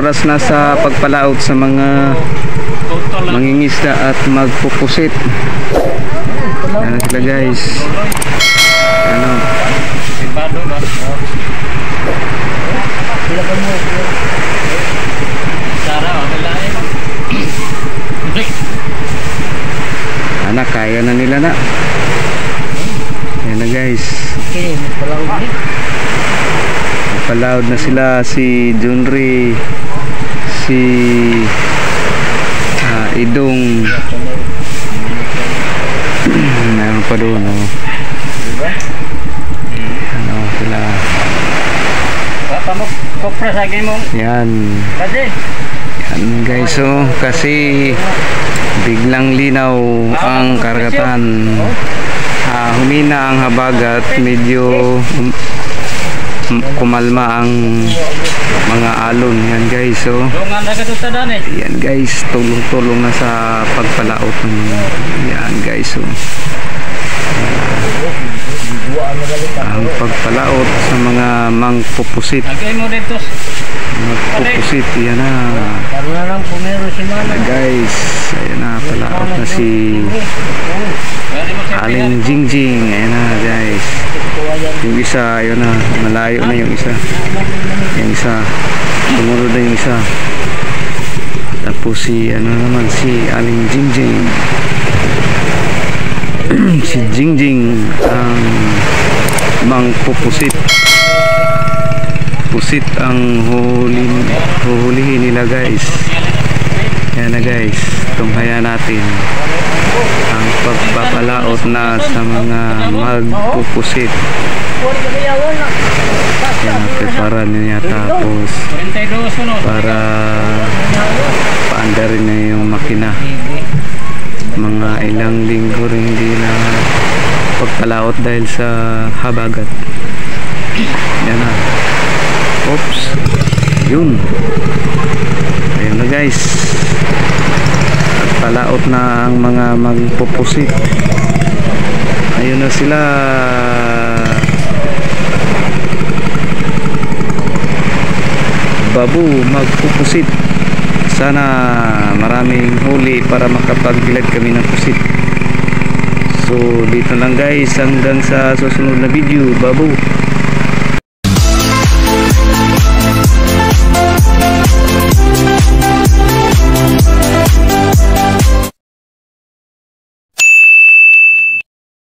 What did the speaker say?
oras na sa pagpalaot sa mga mangingisda at magpupusit. Yan na sila guys. Ano? Anak, kaya na nila na. Yan na guys. Palaod na sila, si Junri, si Idong. Meron pa doon, oh. Ano sila? Yan. Yan guys, oh, kasi biglang linaw ang karagatan. Humina ang habagat, medyo kumalma ang mga alon. Yan guys, so yan guys, tulong-tulong na sa pagpalaot. Yan guys, so ang pagpalaot sa mga mangpupusit. Magpupusit, yan na guys, ayan na, palaot na si Aling Jingjing. Ayan na guys, yung isa, ayun na, malayo na yung isa, sumunod na yung isa. Tapos si ano naman, si Aling Jingjing. Si Jingjing ang mangpupusit. Pusit ang huhulihin nila guys. Yan na guys, tunghayan natin ang pagpapalaot na sa mga magpupusit. Yan, prepara niya, tapos para paandarin na yung makina. Mga ilang linggo rin hindi na pagpalaot dahil sa habagat. Yan na. Oops, yun. Ayun na guys, palaot na ang mga magpupusit. Ayun na sila. Babu magpupusit. Sana maraming huli para makapagbilad kami ng pusit. So dito lang guys, hanggang sa susunod na video. Babu.